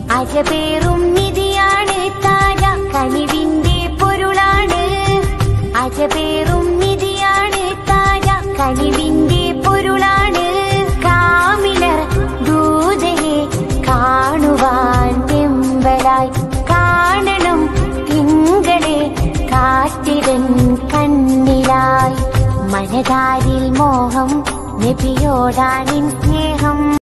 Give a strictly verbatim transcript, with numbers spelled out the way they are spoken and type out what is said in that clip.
അജപേറും നിധിയാണ് താജ കനിവിന്റെ പൊരുളാണ്. അജപേറും നിധിയാണ് താജ കനിവിന്റെ പൊരുളാണ്. കാമിലർ ദൂതയെ കാണുവാൻ വെമ്പലായി കാണണം തിങ്കളെ കാറ്റിടൻ കണ്ണിലായി. മനതാരിൽ മോഹം നബിയോടാണിൻ സ്നേഹം.